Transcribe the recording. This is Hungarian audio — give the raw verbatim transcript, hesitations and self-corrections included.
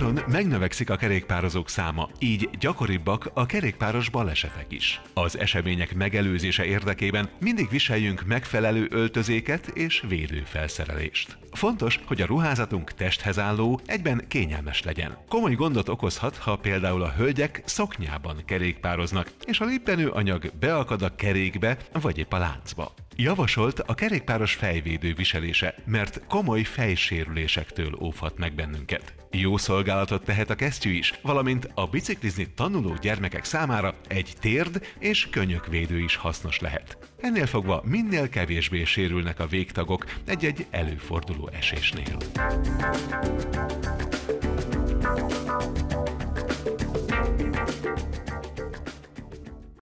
nyáron megnövekszik a kerékpározók száma, így gyakoribbak a kerékpáros balesetek is. Az események megelőzése érdekében mindig viseljünk megfelelő öltözéket és védőfelszerelést. Fontos, hogy a ruházatunk testhez álló, egyben kényelmes legyen. Komoly gondot okozhat, ha például a hölgyek szoknyában kerékpároznak, és a lippenő anyag beakad a kerékbe vagy épp a láncba. Javasolt a kerékpáros fejvédő viselése, mert komoly fejsérülésektől óvhat meg bennünket. Jó szolgálatot tehet a kesztyű is, valamint a biciklizni tanuló gyermekek számára egy térd- és könyökvédő is hasznos lehet. Ennél fogva minél kevésbé sérülnek a végtagok egy-egy előforduló esésnél.